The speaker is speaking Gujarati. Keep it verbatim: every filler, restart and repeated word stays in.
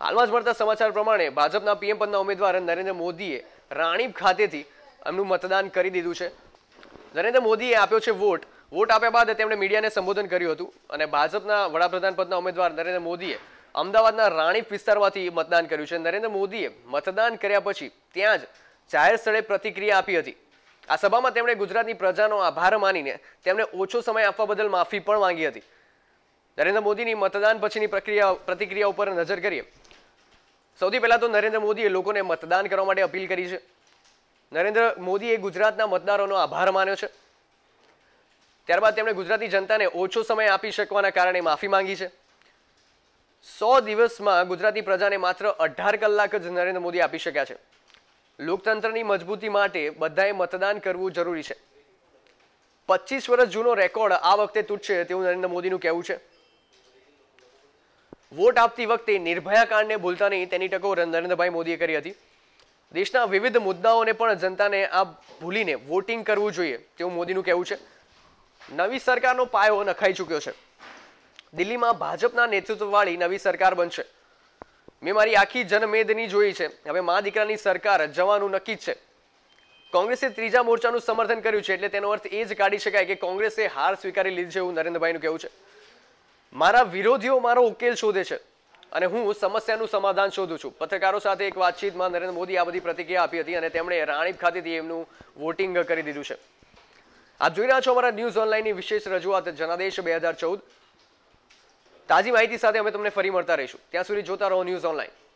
હાલમાં જ મળતા સમાચાર પ્રમાણે ભાજપના પીએમ પદના ઉમેદવાર નરેન્દ્ર મોદીએ રાણીપ ખાતેથી એમનું મતદાન કરી દીધું છે. નરેન્દ્ર મોદીએ આપ્યો છે વોટ. વોટ આપ્યા બાદ તેમણે મીડિયાને સંબોધન કર્યું હતું અને ભાજપના વડાપ્રધાન પદના ઉમેદવાર નરેન્દ્ર મોદીએ અમદાવાદના રાણીપ વિસ્તારમાંથી મતદાન કર્યું છે. નરેન્દ્ર મોદીએ મતદાન કર્યા પછી ત્યાં જ જાહેર સ્થળે પ્રતિક્રિયા આપી હતી. આ સભામાં તેમણે ગુજરાતની પ્રજાનો આભાર માનીને તેમને ઓછો સમય આપવા બદલ માફી પણ માંગી હતી. નરેન્દ્ર મોદીની મતદાન પછીની પ્રક્રિયા પ્રતિક્રિયા ઉપર નજર કરીએ. સૌથી પહેલા તો નરેન્દ્ર મોદીએ લોકોને મતદાન કરવા માટે અપીલ કરી છે. નરેન્દ્ર મોદીએ ગુજરાતના મતદારોનો આભાર માન્યો છે. ત્યારબાદ તેમણે ગુજરાતની જનતાને ઓછો સમય આપી શકવાના કારણે માફી માંગી છે. સો દિવસમાં ગુજરાતની પ્રજાને માત્ર અઢાર કલાક જ નરેન્દ્ર મોદી આપી શક્યા છે. લોકતંત્રની મજબૂતી માટે બધાએ મતદાન કરવું જરૂરી છે. પચીસ વર્ષ જૂનો રેકોર્ડ આ વખતે તૂટશે તેવું નરેન્દ્ર મોદીનું કહેવું છે. વોટ આપતી વખતે નિર્ભયા કાંડને ભૂલતા નહીં તેની ટકોર નરેન્દ્રભાઈ મોદીએ કરી હતી. દેશના વિવિધ મુદ્દાઓને પણ જનતાને આ ભૂલીને વોટિંગ કરવું જોઈએ તેવું મોદીનું કહેવું છે. નવી સરકારનો પાયો નખાઈ ચૂક્યો છે. દિલ્હીમાં ભાજપના નેતૃત્વવાળી નવી સરકાર બનશે. મેં મારી આખી જનમેદની જોઈ છે. હવે મા દીકરાની સરકાર જવાનું નક્કી જ છે. કોંગ્રેસે ત્રીજા મોરચાનું સમર્થન કર્યું છે એટલે તેનો અર્થ એ જ કાઢી શકાય કે કોંગ્રેસે હાર સ્વીકારી લીધી છે એવું નરેન્દ્રભાઈનું કહેવું છે. મારા વિરોધીઓ મારો ઉકેલ શોધે છે અને હું સમસ્યાનું સમાધાન શોધું છું. પત્રકારો સાથે એક વાતચીતમાં નરેન્દ્ર મોદી આ બધી પ્રતિક્રિયા આપી હતી અને તેમણે રાણીપ ખાતેથી એમનું વોટિંગ કરી દીધું છે. આપ જોઈ રહ્યા છો અમારા ન્યૂઝ ઓનલાઈનની વિશેષ રજૂઆત જનાદેશ બે હજાર ચૌદ. તાજી માહિતી સાથે અમે તમને ફરી મળતા રહીશું. ત્યાં સુધી જોતા રહો ન્યૂઝ ઓનલાઈન.